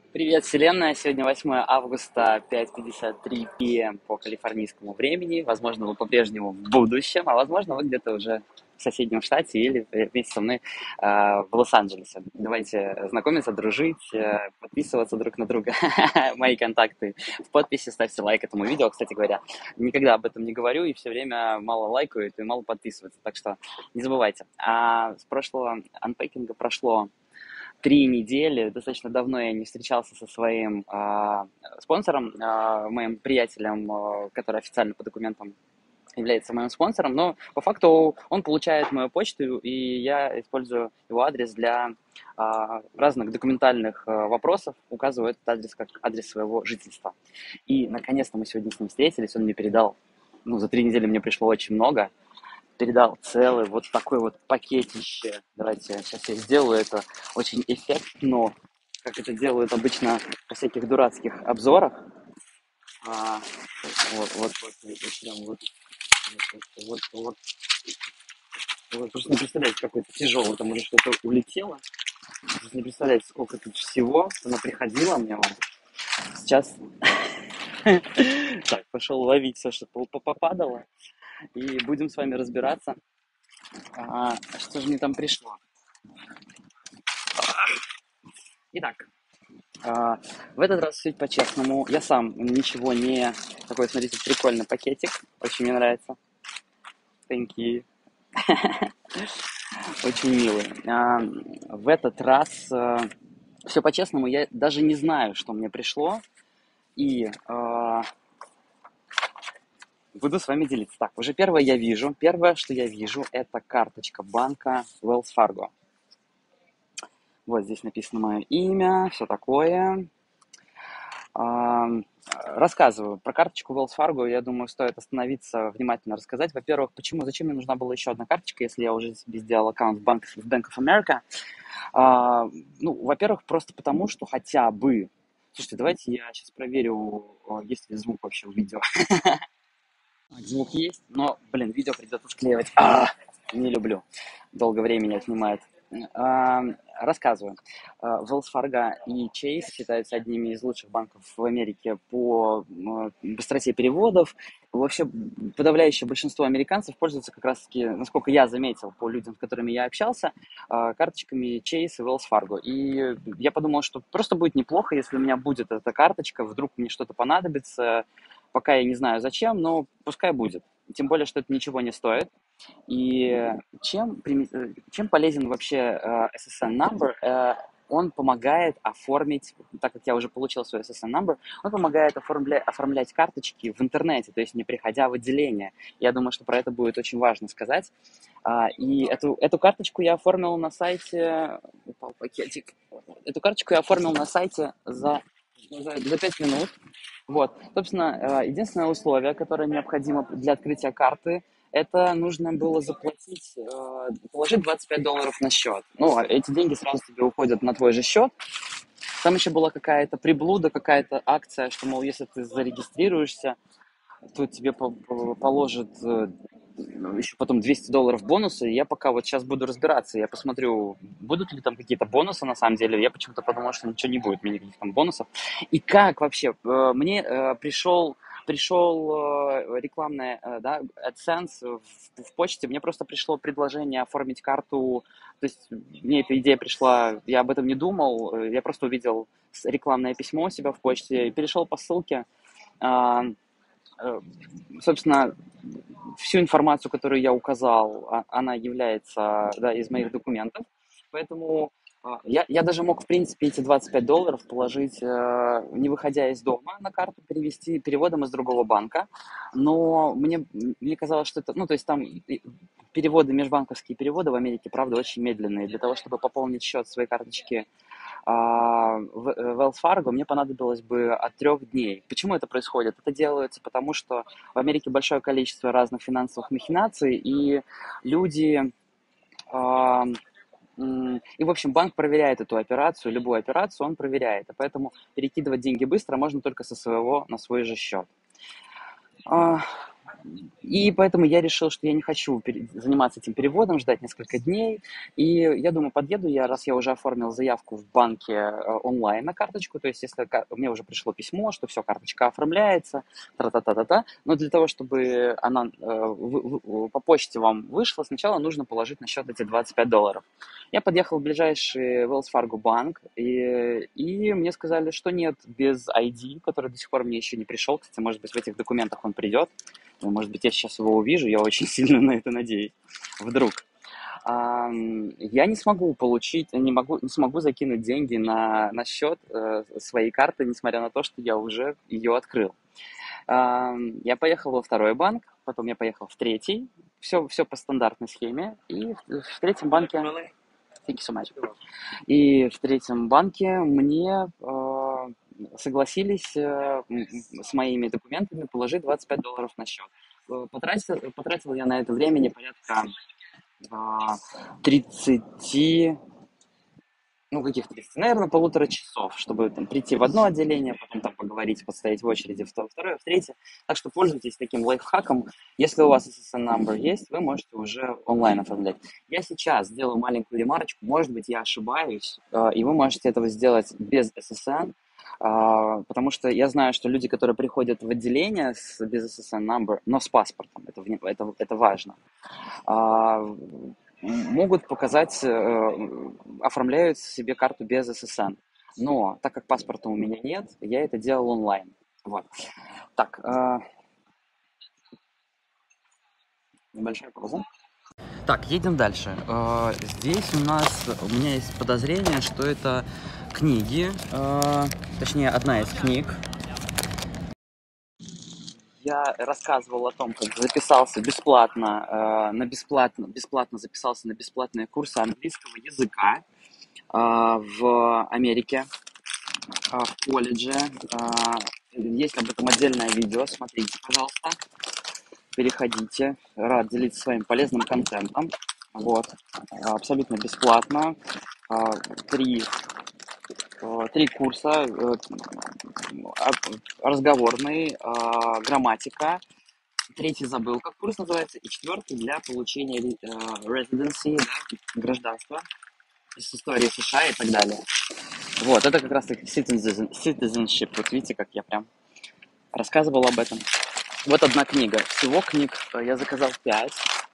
Привет, Вселенная! Сегодня 8 августа, 5:53 p.m. по калифорнийскому времени. Возможно, вы по-прежнему в будущем, а возможно, вы где-то уже в соседнем штате или вместе со мной в Лос-Анджелесе. Давайте знакомиться, дружить, подписываться друг на друга. Мои контакты в подписи, ставьте лайк этому видео. Кстати говоря, никогда об этом не говорю и все время мало лайкают и мало подписываются. Так что не забывайте. А с прошлого анпекинга прошло 3 недели. Достаточно давно я не встречался со своим спонсором, моим приятелем, который официально по документам является моим спонсором, но по факту он получает мою почту, и я использую его адрес для разных документальных вопросов, указываю этот адрес как адрес своего жительства. И наконец-то мы сегодня с ним встретились, он мне передал, за 3 недели мне пришло очень много, передал целый вот такой вот пакетище. Давайте сейчас я сделаю это очень эффектно, как это делают обычно во всяких дурацких обзорах. А, вот. Вы просто не представляете, какой это тяжелый, там уже что-то улетело. Вы не представляете, сколько тут всего. Она приходила мне вот. Сейчас так, пошел ловить все, что попадало. И будем с вами разбираться. Что же мне там пришло? Итак, в этот раз все по-честному. Я сам ничего не... Такой, смотрите, прикольный пакетик. Очень мне нравится. Thank you. Очень милый. В этот раз все по-честному. Я даже не знаю, что мне пришло. И буду с вами делиться. Так, уже первое, что я вижу, это карточка банка Wells Fargo. Вот здесь написано мое имя, все такое. Рассказываю про карточку Wells Fargo. Я думаю, стоит остановиться, внимательно рассказать. Во-первых, зачем мне нужна была еще одна карточка, если я уже себе сделал аккаунт в Bank of America? Во-первых, просто потому, что хотя бы... Слушайте, давайте я сейчас проверю, есть ли звук вообще в видео. Звук есть, но, видео придется склеивать. Не люблю. Долго времени отнимает. Рассказываю. Wells Fargo и Chase считаются одними из лучших банков в Америке по быстроте переводов. Вообще, подавляющее большинство американцев пользуются как раз-таки, насколько я заметил, по людям, с которыми я общался, карточками Chase и Wells Fargo. И я подумал, что просто будет неплохо, если у меня будет эта карточка, вдруг мне что-то понадобится. Пока я не знаю зачем, но пускай будет. Тем более, что это ничего не стоит. И чем полезен вообще SSN number? Он помогает оформить, так как я уже получил свой SSN number, он помогает оформлять карточки в интернете, то есть не приходя в отделение. Я думаю, что про это будет очень важно сказать. И эту карточку я оформил на сайте... Упал пакетик. Эту карточку я оформил на сайте за 5 минут. Вот. Собственно, единственное условие, которое необходимо для открытия карты, это нужно было положить $25 на счет. Эти деньги сразу тебе уходят на твой же счет. Там еще была какая-то приблуда, какая-то акция, что, мол, если ты зарегистрируешься, то тебе положат еще потом $200 бонусы. И я пока вот сейчас буду разбираться, я посмотрю, будут ли там какие-то бонусы на самом деле. Я почему-то подумал, что ничего не будет, никаких там бонусов. И как вообще? Мне пришел рекламная, AdSense в почте, мне просто пришло предложение оформить карту, то есть мне эта идея пришла, я об этом не думал, я просто увидел рекламное письмо у себя в почте и перешел по ссылке. Собственно, всю информацию, которую я указал, она является из моих документов, поэтому я даже мог, в принципе, эти $25 положить, не выходя из дома, на карту, перевести переводом из другого банка, но мне казалось, что это, то есть там межбанковские переводы в Америке, правда, очень медленные. Для того, чтобы пополнить счет своей карточки в Wells Fargo, мне понадобилось бы от 3 дней. Почему это происходит? Это делается потому, что в Америке большое количество разных финансовых махинаций, и люди... И, в общем, банк проверяет эту операцию, любую операцию он проверяет, и поэтому перекидывать деньги быстро можно только со своего на свой же счет. И поэтому я решил, что я не хочу заниматься этим переводом, ждать несколько дней. И я думаю, подъеду я, раз я уже оформил заявку в банке онлайн на карточку, то есть если мне уже пришло письмо, что все, карточка оформляется, тра-та-та-та-та, но для того, чтобы она по почте вам вышла, сначала нужно положить на счет эти $25. Я подъехал в ближайший Wells Fargo банк, и мне сказали, что нет, без ID, который до сих пор мне еще не пришел. Кстати, может быть, в этих документах он придет. Может быть, я сейчас его увижу, я очень сильно на это надеюсь. Вдруг. Я не смогу получить, не смогу закинуть деньги на счет своей карты, несмотря на то, что я уже ее открыл. Я поехал во второй банк, потом я поехал в третий. Все по стандартной схеме. И в третьем банке... Thank you so much. И в третьем банке мне согласились с моими документами положить $25 на счет. Потратил я на это времени порядка 30, каких 30, наверное, полутора часов, чтобы там прийти в одно отделение, потом там поговорить, подстоять в очереди в второе, в третье. Так что пользуйтесь таким лайфхаком. Если у вас SSN number есть, вы можете уже онлайн оформлять. Я сейчас делаю маленькую ремарочку, может быть, я ошибаюсь, и вы можете этого сделать без SSN, потому что я знаю, что люди, которые приходят в отделение без SSN number, но с паспортом, это важно, могут показать, оформляют себе карту без SSN. Но так как паспорта у меня нет, я это делал онлайн. Вот. Так, небольшая пауза. Так, едем дальше. Здесь у меня есть подозрение, что это книги, точнее, одна из книг. Я рассказывал о том, как записался бесплатно записался на бесплатные курсы английского языка в Америке, в колледже. Есть об этом отдельное видео, смотрите, пожалуйста. Переходите. Рад делиться своим полезным контентом. Вот. Абсолютно бесплатно. Три курса. Разговорный, грамматика. Третий забыл, как курс называется. И четвертый для получения residency, да, гражданства с историей США и так далее. Вот, это как раз таки citizenship. Вот видите, как я прям рассказывал об этом. Вот одна книга. Всего книг я заказал 5.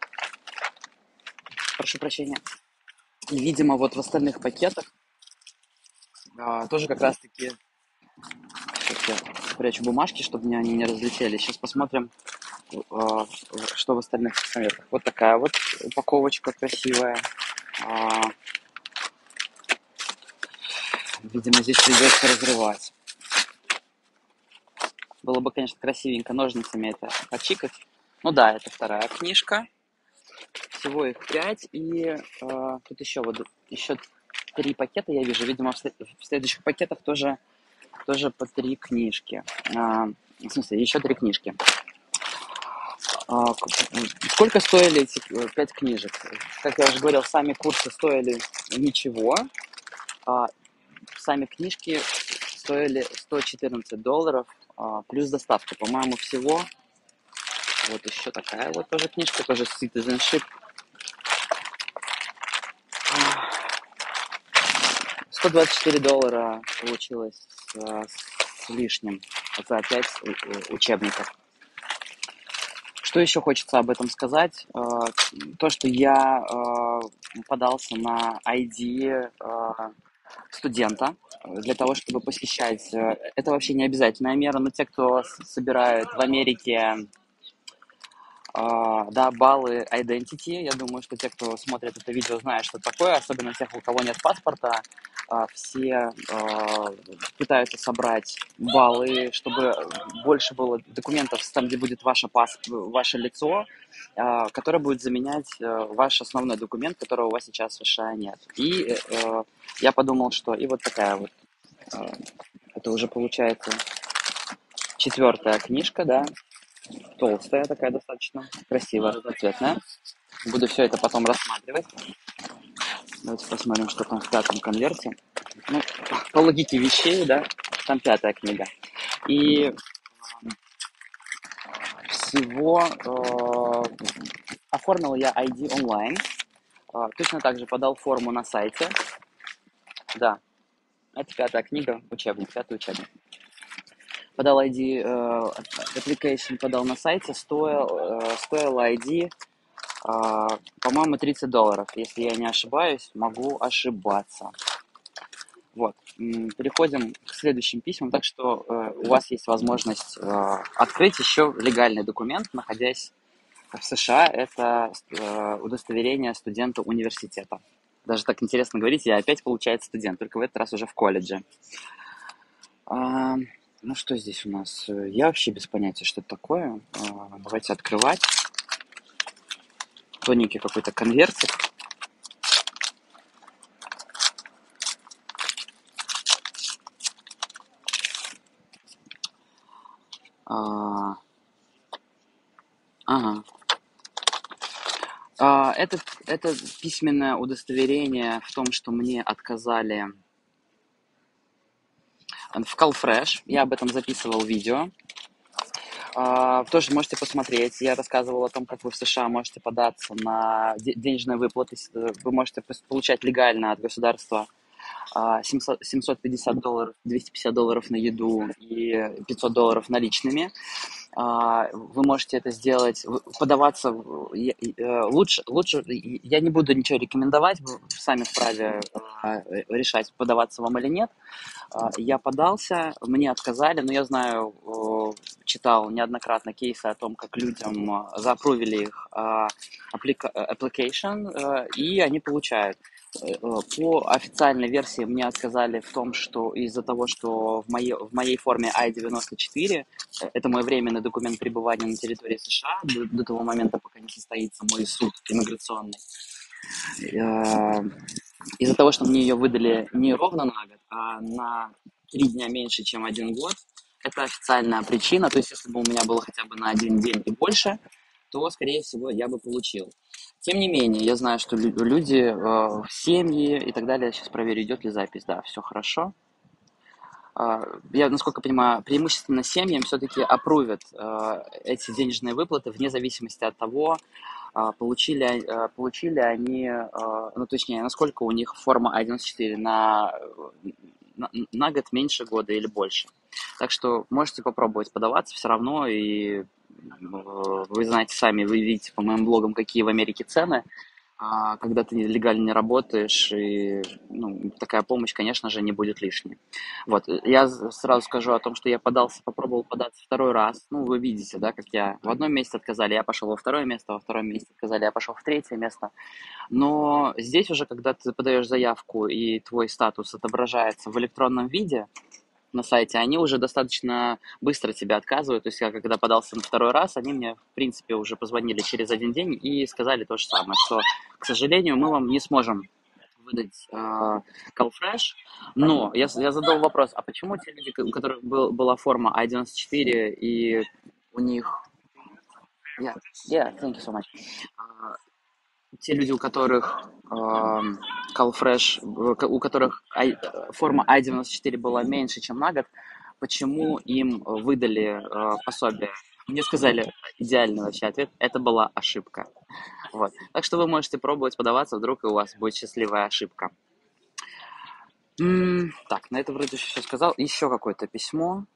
Прошу прощения. И, видимо, вот в остальных пакетах тоже как раз таки... Сейчас я прячу бумажки, чтобы они не разлетелись. Сейчас посмотрим, что в остальных конвертах. Вот такая вот упаковочка красивая. Видимо, здесь придется разрывать. Было бы, конечно, красивенько ножницами это почикать. Ну да, это вторая книжка. Всего их 5. И тут еще 3 пакета я вижу. Видимо, в следующих пакетах тоже по 3 книжки. В смысле, еще 3 книжки. Сколько стоили эти 5 книжек? Как я уже говорил, сами курсы стоили ничего. Сами книжки стоили $114, плюс доставка. По-моему, всего. Вот еще такая вот тоже книжка, тоже Citizenship. $124 получилось с лишним за 5 учебников. Что еще хочется об этом сказать? То, что я подался на ID студента для того, чтобы посещать. Это вообще не обязательная мера, но те, кто собирает в Америке баллы Identity, я думаю, что те, кто смотрит это видео, знают, что это такое, особенно тех, у кого нет паспорта, все пытаются собрать баллы, чтобы больше было документов там, где будет ваше лицо, которое будет заменять ваш основной документ, которого у вас сейчас в США нет. И я подумал, что и вот такая вот, это уже получается 4-я книжка, да, толстая такая достаточно, красивая, разноцветная. Буду все это потом рассматривать. Давайте посмотрим, что там в 5-м конверте. Ну, по логике вещей, да, там 5-я книга. И всего, оформил я ID онлайн, точно так же подал форму на сайте. Да, это 5-я книга, учебник, 5-й учебник. Подал ID, application подал на сайте, стоило ID, по-моему, $30, если я не ошибаюсь, могу ошибаться. Вот, переходим к следующим письмам, так что у вас есть возможность открыть еще легальный документ, находясь в США, это удостоверение студента университета. Даже так интересно говорить, я опять, получается, студент, только в этот раз уже в колледже. Ну, что здесь у нас? Я вообще без понятия, что это такое. Давайте открывать. Тоненький какой-то конвертик. Ага. Это письменное удостоверение в том, что мне отказали в CallFresh. Я об этом записывал видео. Тоже можете посмотреть. Я рассказывал о том, как вы в США можете податься на денежные выплаты. Вы можете получать легально от государства $750, $250 на еду и $500 наличными. Вы можете это сделать, подаваться, лучше, я не буду ничего рекомендовать, вы сами вправе решать, подаваться вам или нет. Я подался, мне отказали, но я знаю, читал неоднократно кейсы о том, как людям заапрувили их application, и они получают. По официальной версии мне отказали в том, что из-за того, что в моей форме I-94, это мой временный документ пребывания на территории США до того момента, пока не состоится мой суд иммиграционный, из-за того, что мне ее выдали не ровно на год, а на 3 дня меньше, чем 1 год, это официальная причина. То есть, если бы у меня было хотя бы на 1 день и больше, то, скорее всего, я бы получил. Тем не менее, я знаю, что люди, семьи и так далее, сейчас проверю, идет ли запись. Да, все хорошо. Я, насколько понимаю, преимущественно семьям все-таки апрувят эти денежные выплаты вне зависимости от того, получили они, ну, точнее, насколько у них форма I-94 на год меньше года или больше. Так что можете попробовать подаваться все равно, и вы знаете сами, вы видите по моим блогам, какие в Америке цены, когда ты легально не работаешь, и такая помощь, конечно же, не будет лишней. Вот, я сразу скажу о том, что я попробовал податься 2-й раз. Ну, вы видите, да, как я в одном месте отказали, я пошел во 2-е место, во 2-м месте отказали, я пошел в 3-е место. Но здесь уже, когда ты подаешь заявку и твой статус отображается в электронном виде на сайте, они уже достаточно быстро тебя отказывают. То есть я когда подался на 2-й раз, они мне, в принципе, уже позвонили через 1 день и сказали то же самое, что, к сожалению, мы вам не сможем выдать CallFresh, но я задал вопрос, а почему те люди, у которых была форма I-94 и у них... Thank you so much. Те люди, у которых CallFresh, у которых форма I-94 была меньше, чем на год, почему им выдали пособие? Мне сказали идеальный вообще ответ, это была ошибка. Вот. Так что вы можете пробовать подаваться, вдруг и у вас будет счастливая ошибка. Так, на это вроде все сказал. Еще какое-то письмо.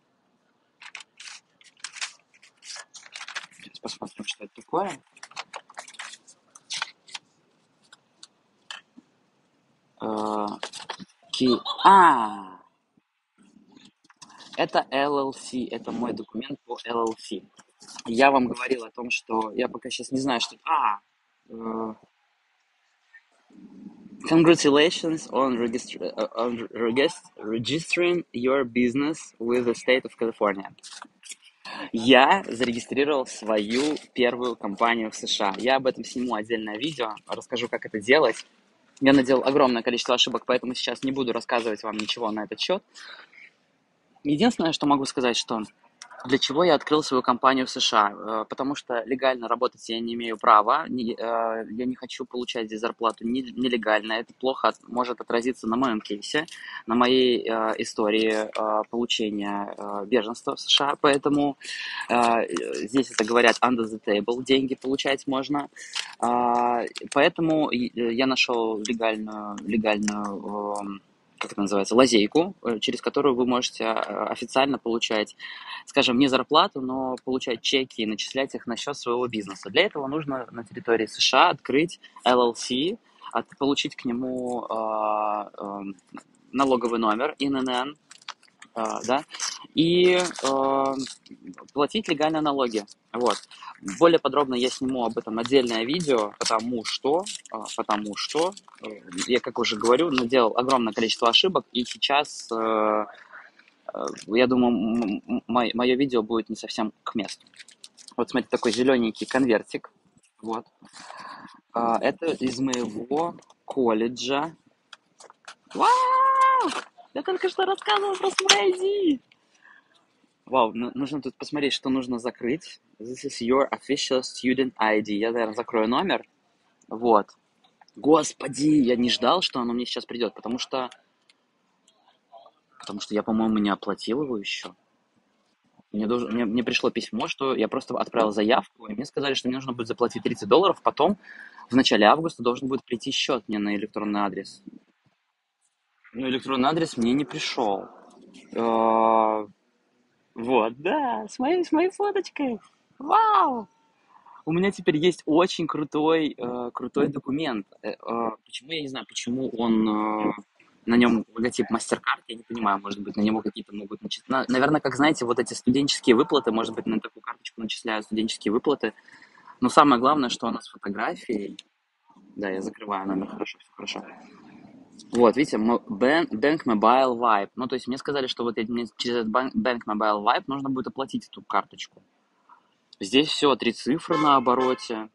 Сейчас посмотрим, что это такое. Это LLC, это мой документ по LLC. Я вам говорил о том, что я пока сейчас не знаю, что... Congratulations on registering your business with the state of California. Я зарегистрировал свою первую компанию в США. Я об этом сниму отдельное видео, расскажу, как это делать. Я наделал огромное количество ошибок, поэтому сейчас не буду рассказывать вам ничего на этот счет. Единственное, что могу сказать, что Для чего я открыл свою компанию в США? Потому что легально работать я не имею права, я не хочу получать здесь зарплату нелегально. Это плохо может отразиться на моем кейсе, на моей истории получения беженства в США. Поэтому здесь это говорят under the table, деньги получать можно. Поэтому я нашел легальную как это называется, лазейку, через которую вы можете официально получать, скажем, не зарплату, но получать чеки и начислять их на счет своего бизнеса. Для этого нужно на территории США открыть LLC, получить к нему налоговый номер, ИНН, да, и платить легально налоги. Вот. Более подробно я сниму об этом отдельное видео, потому что я, как уже говорю, наделал огромное количество ошибок, и сейчас, я думаю, мое видео будет не совсем к месту. Вот смотрите, такой зелененький конвертик. Вот. Это из моего колледжа. Вау! Я только что рассказывал про Смрейзи. Вау, нужно тут посмотреть, что нужно закрыть. This is your official student ID. Я, наверное, закрою номер. Вот. Господи, я не ждал, что оно мне сейчас придет, потому что я, по-моему, не оплатил его еще. Мне пришло письмо, что я просто отправил заявку, и мне сказали, что мне нужно будет заплатить $30, потом в начале августа должен будет прийти счет мне на электронный адрес. Но электронный адрес мне не пришел. Вот, да, с моей фоточкой. Вау! У меня теперь есть очень крутой документ. Почему, я не знаю, почему на нем логотип MasterCard, я не понимаю, может быть, на него какие-то могут начислять. Наверное, как знаете, вот эти студенческие выплаты, может быть, на такую карточку начисляют студенческие выплаты. Но самое главное, что она с фотографией. Да, я закрываю номер, хорошо, все хорошо. Вот, видите, Bank Mobile Vibe. Ну, то есть мне сказали, что вот мне через этот Bank Mobile Vibe нужно будет оплатить эту карточку. Здесь все, 3 цифры на обороте.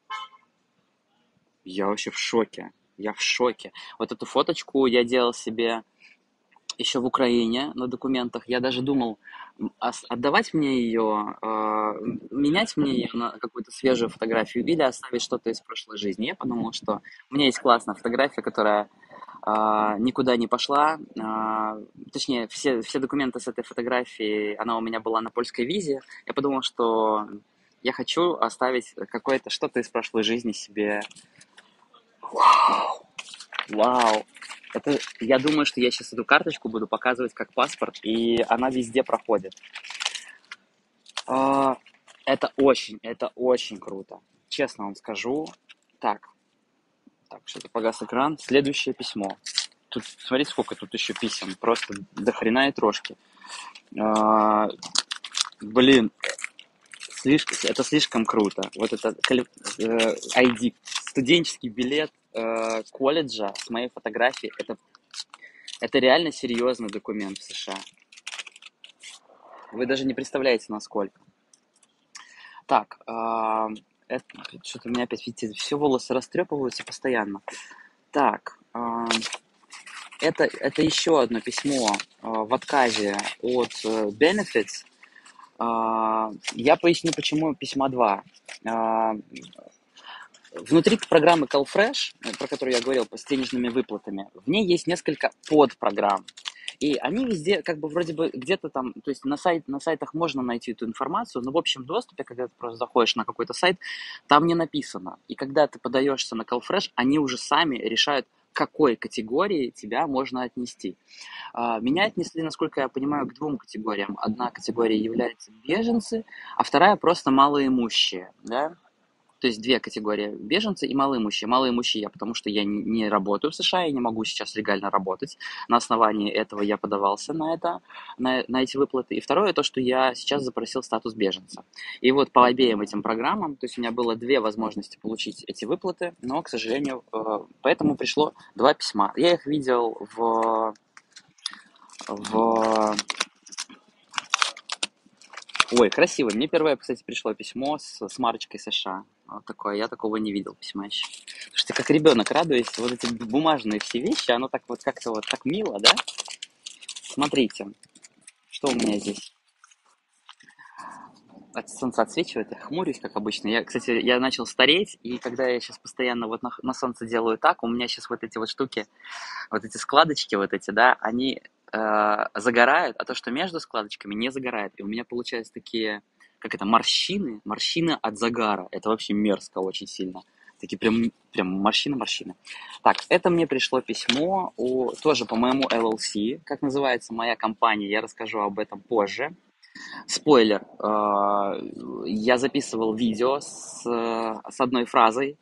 Я вообще в шоке. Я в шоке. Вот эту фоточку я делал себе еще в Украине на документах. Я даже думал, отдавать мне ее, менять мне ее на какую-то свежую фотографию или оставить что-то из прошлой жизни. Я подумал, что у меня есть классная фотография, которая никуда не пошла. Точнее, все документы с этой фотографией, она у меня была на польской визе. Я подумал, что я хочу оставить какое-то что-то из прошлой жизни себе. Вау! Я думаю, что я сейчас эту карточку буду показывать как паспорт, и она везде проходит. Это очень круто. Честно вам скажу. Так, что-то погас экран. Следующее письмо. Тут, смотри, сколько тут еще писем. Просто до хрена и трошки. Блин, это слишком круто. Вот это ID, студенческий билет колледжа с моей фотографией. Это реально серьезный документ в США. Вы даже не представляете, насколько. Так, что-то у меня опять, видите, все волосы растрепываются постоянно. Так, это еще одно письмо в отказе от Benefits. Я поясню, почему письма 2. Внутри программы CalFresh, про которую я говорил, с денежными выплатами, в ней есть несколько подпрограмм. И они везде, как бы, вроде бы, где-то там, то есть на сайтах можно найти эту информацию, но в общем доступе, когда ты просто заходишь на какой-то сайт, там не написано. И когда ты подаешься на CalFresh, они уже сами решают, к какой категории тебя можно отнести. Меня отнесли, насколько я понимаю, к 2 категориям. Одна категория является беженцы, а вторая просто малоимущие, да? То есть 2 категории: беженцы и малоимущие. Малоимущие я, потому что я не работаю в США, я не могу сейчас легально работать. На основании этого я подавался на эти выплаты. И второе, то, что я сейчас запросил статус беженца. И вот по обеим этим программам, то есть у меня было 2 возможности получить эти выплаты, но, к сожалению, поэтому пришло 2 письма. Я их видел Ой, красиво. Мне первое, кстати, пришло письмо с марочкой США. Вот такое. Я такого не видел письма еще. Слушайте, как ребенок радуюсь. Вот эти бумажные все вещи, оно так вот как-то вот так мило, да? Смотрите, что у меня здесь. от солнца отсвечивает, я хмурюсь, как обычно. Кстати, я начал стареть, и когда я сейчас постоянно вот на солнце делаю так, у меня сейчас вот эти вот штуки, вот эти складочки вот эти, да, они загорают, а то, что между складочками, не загорает. И у меня получаются такие, как это, морщины от загара. Это вообще мерзко очень сильно. Такие прям морщины. Так, это мне пришло письмо тоже по моему LLC. Как называется моя компания, я расскажу об этом позже. Спойлер, я записывал видео с одной фразой,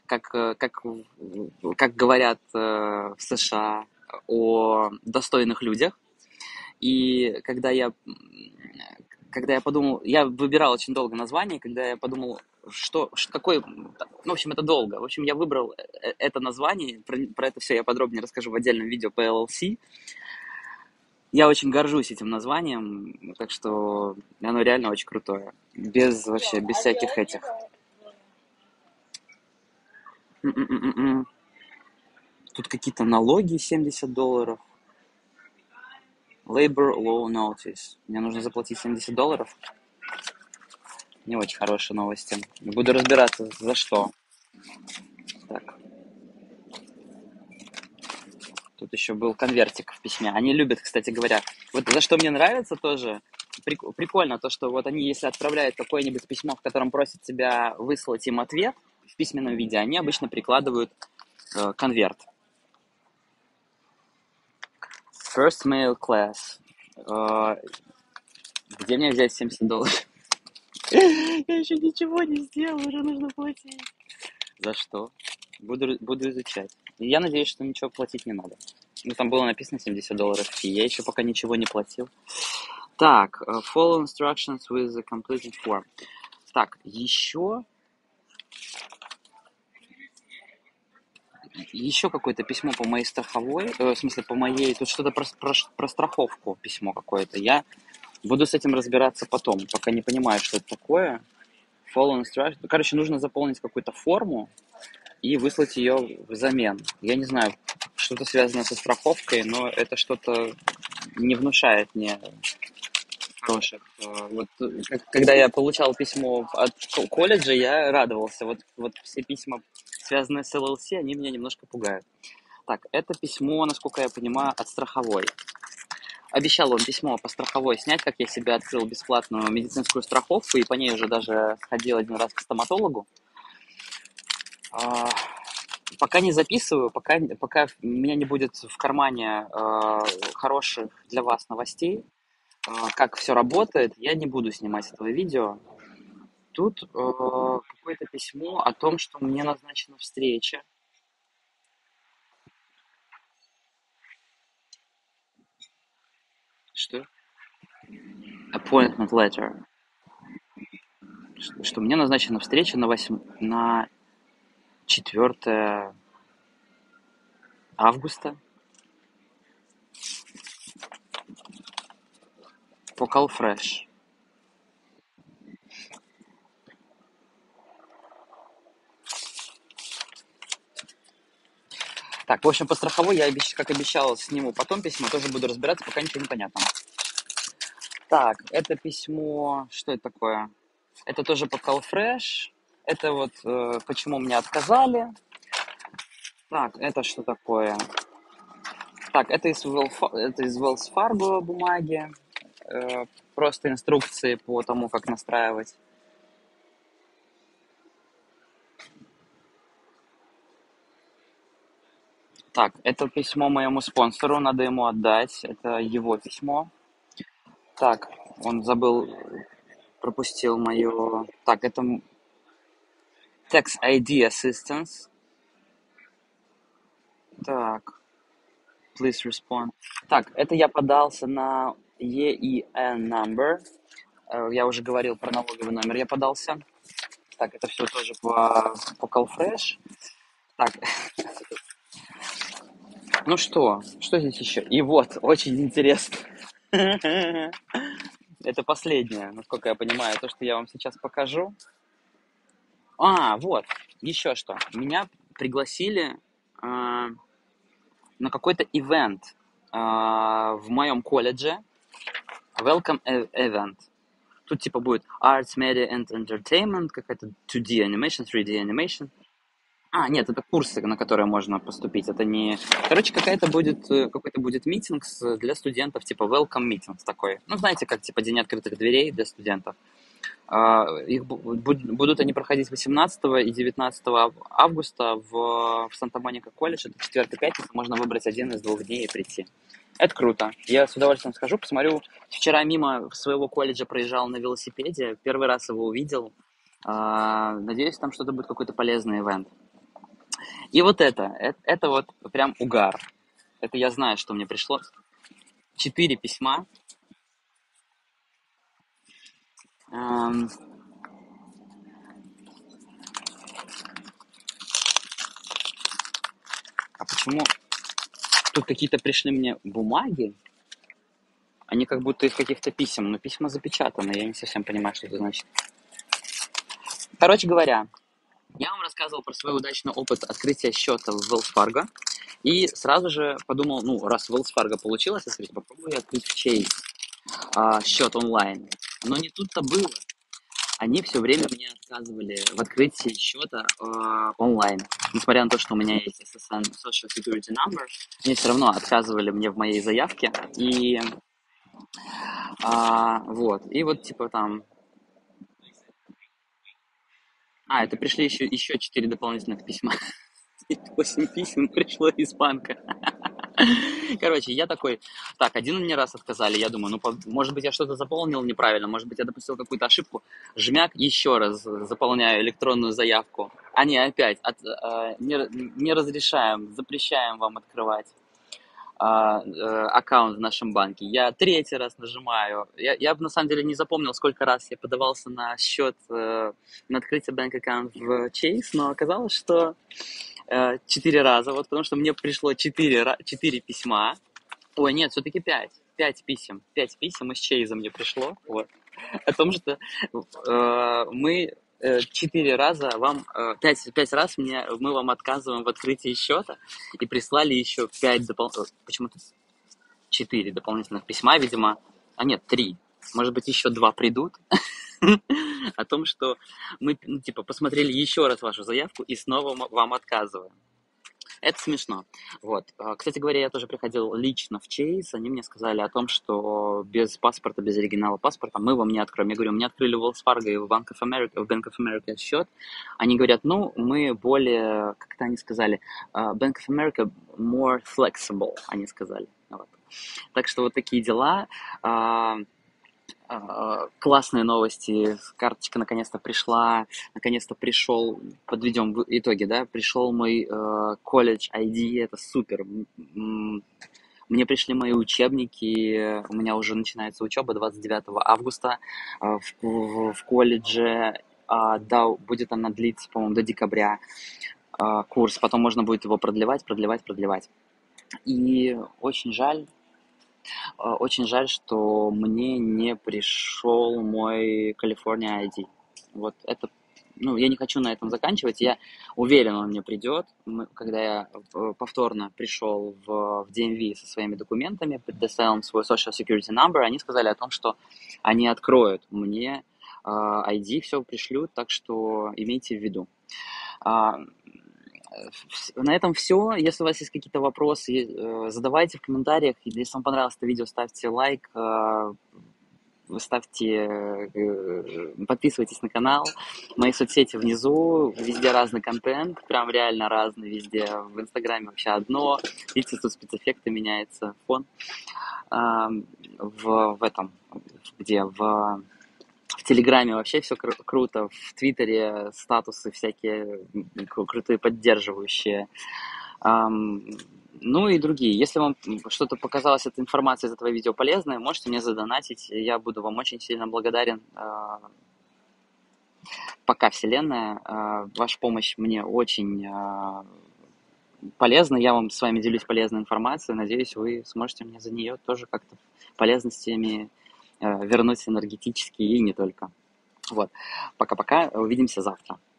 как говорят в США о достойных людях. И когда я подумал, я выбирал очень долго название, когда я подумал, какой, ну, в общем, это долго. В общем, я выбрал это название, про это все я подробнее расскажу в отдельном видео по LLC. Я очень горжусь этим названием, так что оно реально очень крутое. Без всяких этих. Тут какие-то налоги $70. Labor Law Notice. Мне нужно заплатить $70. Не очень хорошие новости. Буду разбираться, за что. Так. Тут еще был конвертик в письме. Они любят, кстати говоря. Вот за что мне нравится тоже, прикольно то, что вот они, если отправляют какое-нибудь письмо, в котором просят тебя выслать им ответ в письменном виде, они обычно прикладывают конверт. First mail class. Где мне взять $70? Я еще ничего не сделал, уже нужно платить. За что? Буду изучать. И я надеюсь, что ничего платить не надо. Ну, там было написано $70 фи. Я еще пока ничего не платил. Так, follow instructions with the completed form. Так, еще какое-то письмо по моей страховой, в смысле, по моей, тут что-то про страховку письмо какое-то. Я буду с этим разбираться потом, пока не понимаю, что это такое. Follow instructions. Короче, нужно заполнить какую-то форму и выслать ее взамен. Я не знаю, что-то связано со страховкой, но это что-то не внушает мне хороших. Вот, когда я получал письмо от колледжа, я радовался. Вот все письма, связанные с LLC, они меня немножко пугают. Так, это письмо, насколько я понимаю, от страховой. Обещал он письмо по страховой снять, как я себе открыл бесплатную медицинскую страховку, и по ней уже даже сходил один раз к стоматологу. Пока не записываю, пока у меня не будет в кармане хороших для вас новостей, как все работает, я не буду снимать этого видео. Тут какое-то письмо о том, что мне назначена встреча. Что? Appointment letter. Что мне назначена встреча на 4 августа по CallFresh. Так, в общем, по страховой я, как обещал, сниму потом письмо, тоже буду разбираться, пока ничего не понятно. Так, это письмо, что это такое? Это тоже по CallFresh. Это вот почему мне отказали. Так, это что такое? Так, это из Wells Fargo бумаги. Просто инструкции по тому, как настраивать. Так, это письмо моему спонсору, надо ему отдать. Это его письмо. Так, он пропустил мое... Так, это Tax ID Assistance. Так, please respond. Так, это я подался на EIN number. Я уже говорил про налоговый номер, я подался. Так, это все тоже по CallFresh. Так, ну что здесь еще? И вот, очень интересно. Это последнее, насколько я понимаю, то, что я вам сейчас покажу. Вот, еще что. Меня пригласили на какой-то ивент в моем колледже. Welcome event. Тут типа будет Arts, Media and Entertainment, какая-то 2D animation, 3D animation. Нет, это курсы, на которые можно поступить. Это не... Короче, какой-то будет митинг для студентов, типа welcome meeting такой. Ну, знаете, как типа день открытых дверей для студентов. Будут они проходить 18 и 19 августа в Санта-Моника колледж. Это четверг и пятница. Можно выбрать один из 2 дней и прийти. Это круто. Я с удовольствием схожу, посмотрю. Вчера мимо своего колледжа проезжал на велосипеде. Первый раз его увидел. Надеюсь, там что-то будет, какой-то полезный ивент. И вот это вот прям угар. Это я знаю, что мне пришло. 4 письма. Эм, А почему тут какие-то пришли мне бумаги? Они как будто из каких-то писем, но письма запечатаны. Я не совсем понимаю, что это значит. Короче говоря, я вам рассказывал про свой удачный опыт открытия счета в Wells Fargo. И сразу же подумал, раз в Wells Fargo получилось открыть, попробую открыть в Chase счет онлайн. Но не тут-то было. Они все время мне отказывали в открытии счета онлайн. Несмотря на то, что у меня есть SSN, Social Security Number, они все равно отказывали мне в моей заявке. И вот. И вот типа там... это пришли еще 4 дополнительных письма. 8 писем пришло из банка. Короче, я такой, так, один мне раз отказали, я думаю, может быть, я что-то заполнил неправильно, может быть, я допустил какую-то ошибку. Жмяк, еще раз заполняю электронную заявку. Они опять, не разрешаем, запрещаем вам открывать аккаунт в нашем банке. Я 3-й раз нажимаю. Я на самом деле не запомнил, сколько раз я подавался на счет, на открытие банк-аккаунт в Chase, но оказалось, что 4 раза, вот, потому что мне пришло 4 письма. Ой, нет, все-таки 5. 5 писем. 5 писем из Чейза мне пришло. Вот. О том, что мы 4 раза вам... 5 раз мы вам отказываем в открытии счета и прислали еще 5 дополнительных... Почему-то 4 дополнительных письма, видимо. Нет, 3. Может быть, еще 2 придут. О том, что мы, посмотрели еще раз вашу заявку и снова вам отказываем. Это смешно. Вот. Кстати говоря, я тоже приходил лично в Chase. Они мне сказали о том, что без паспорта, без оригинала паспорта мы вам не откроем. Я говорю, мне открыли в Wells Fargo и в Bank of America счет. Они говорят, мы более, как-то они сказали, Bank of America more flexible, они сказали. Вот. Так что вот такие дела. Классные новости, карточка наконец-то пришла, наконец-то пришел, подведем итоги, да, пришел мой колледж ID, это супер. Мне пришли мои учебники, у меня уже начинается учеба 29 августа в колледже, да, будет она длиться, по-моему, до декабря курс, потом можно будет его продлевать. И очень жаль, что мне не пришел мой California ID. Вот это, я не хочу на этом заканчивать. Я уверен, он мне придет. Когда я повторно пришел в DMV со своими документами, предоставил им свой Social Security Number, они сказали о том, что они откроют мне ID, все пришлют, так что имейте в виду. На этом все. Если у вас есть какие-то вопросы, задавайте в комментариях. Если вам понравилось это видео, ставьте лайк, подписывайтесь на канал. Мои соцсети внизу, везде разный контент, прям реально разный везде. В Инстаграме вообще одно. Видите, тут спецэффекты меняется фон. В Телеграме вообще все круто, в Твиттере статусы всякие крутые, поддерживающие. И другие. Если вам что-то показалось, эта информация из этого видео полезной, можете мне задонатить, я буду вам очень сильно благодарен. Пока, Вселенная. Ваша помощь мне очень полезна, я с вами делюсь полезной информацией, надеюсь, вы сможете мне за нее тоже как-то полезностями вернуть энергетически и не только. Вот. Пока-пока, увидимся завтра.